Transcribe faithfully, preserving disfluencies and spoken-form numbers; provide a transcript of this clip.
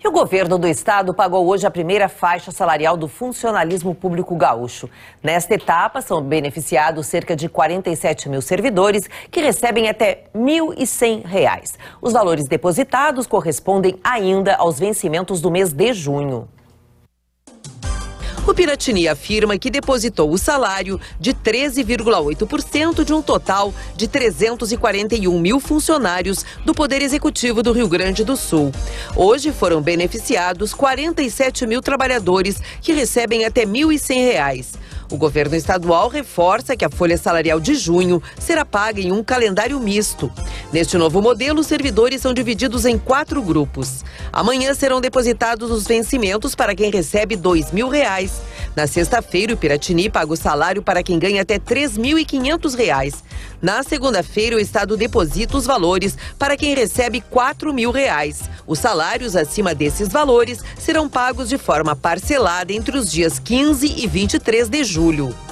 E o governo do estado pagou hoje a primeira faixa salarial do funcionalismo público gaúcho. Nesta etapa, são beneficiados cerca de quarenta e sete mil servidores que recebem até mil e cem reais. Os valores depositados correspondem ainda aos vencimentos do mês de junho. O Piratini afirma que depositou o salário de treze vírgula oito por cento de um total de trezentos e quarenta e um mil funcionários do Poder Executivo do Rio Grande do Sul. Hoje foram beneficiados quarenta e sete mil trabalhadores que recebem até mil e cem reais. O governo estadual reforça que a folha salarial de junho será paga em um calendário misto. Neste novo modelo, os servidores são divididos em quatro grupos. Amanhã serão depositados os vencimentos para quem recebe dois mil reais. Na sexta-feira, o Piratini paga o salário para quem ganha até três mil e quinhentos reais. Na segunda-feira, o estado deposita os valores para quem recebe quatro mil reais. Os salários acima desses valores serão pagos de forma parcelada entre os dias quinze e vinte e três de julho.